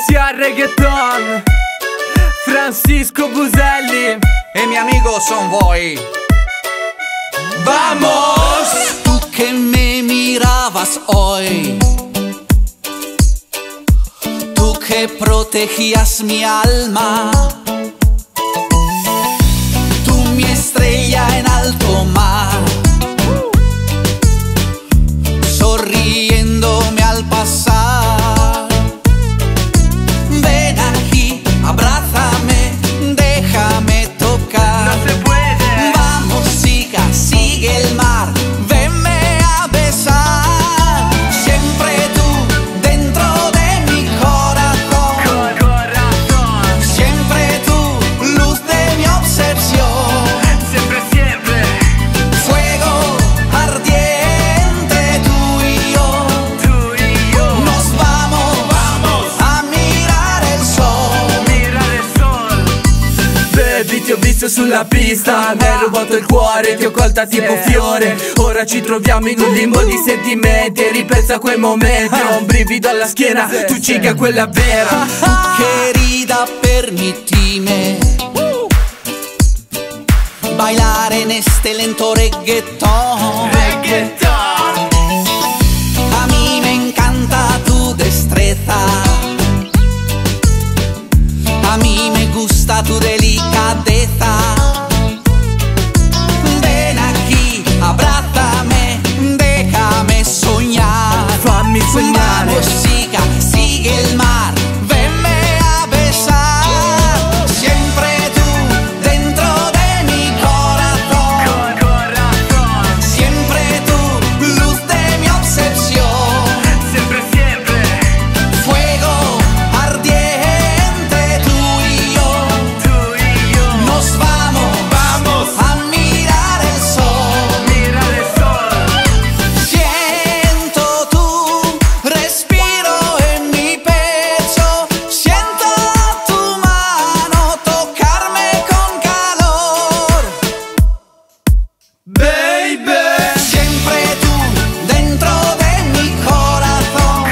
Special reggaeton, Francisco Buselli e mi amigo son voi. ¡Vamos! Tú que me mirabas hoy, tú que protegías mi alma, tú mi estrella en alto mar, sonriéndome al pasar. Ven aquí, abrázame, déjame tocar. No se puede. Vamos, sigue el mar, venme a besar. Siempre tú dentro de mi corazón. Siempre tú, luz de mi obsesión. Siempre, siempre. Fuego ardiente, tú y yo. Nos vamos a mirar el sol. Mira il sol. Baby, ti ho visto sulla pista, mi hai rubato il cuore, ti ho colta tipo fiore. Ora ci troviamo in un limbo di sentimenti e ripensa a quei momenti. Ho un brivido alla schiena, tu chica quella vera. Querida, permitime bailar en este lento reggaetón. Reggaeton. A mí me encanta tu destreza, a mí me gusta tu delicadeza. Ven aquí, abrázame, déjame soñar. Fammi sognare. Vamos, sigue el mar, venme a besar. Siempre tú dentro de mi corazón. Siempre tú, luz de mi obsesión. Siempre, siempre. Fuego ardiente, tú y yo. Nos vamos a mirar el sol. Mira il sol. Siento tu respiro en mi pecho. Siento tu mano tocarme con calor. Baby. Siempre tú dentro de mi corazón.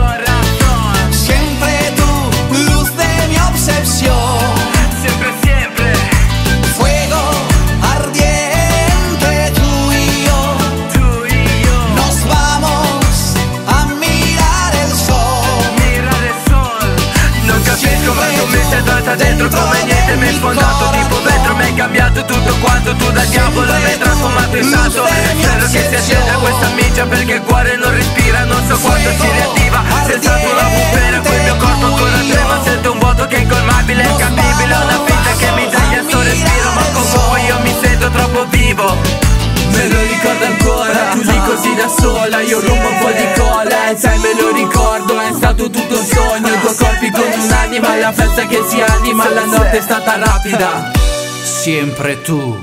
Siempre tú, luz de mi obsesión. Siempre, siempre. Fuego ardiente, tú y yo. Nos vamos a mirar el sol. Mira il sol. Non capisco ma tu mi sei entrata dentro come niente. Mi hai sfondato tipo vetro, mi hai cambiato tutto quanto. Tu da diavolo mi hai trasformato in santo. Spero che si accenda questa miccia perché il cuore non respira. Non so quanto si riattiva. Sei stato una bufera, quel mio corpo ancora trema. Sento un vuoto che è incolmabile, è incapibile. Una vita che mi taglia sto respiro, ma con voi io mi sento troppo vivo. Me lo ricordo ancora, tu lì così da sola. Io rubo un po' di cola e sai me lo ricordo. È stato tutto un sogno, due corpi con un'anima. La festa che si anima, la notte è stata rapida. Siempre tú.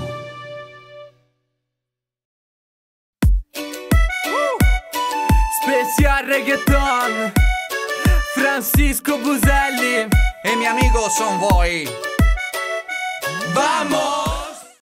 Special reggaeton, Francisco Buselli E mi amigo son voi. ¡Vamos!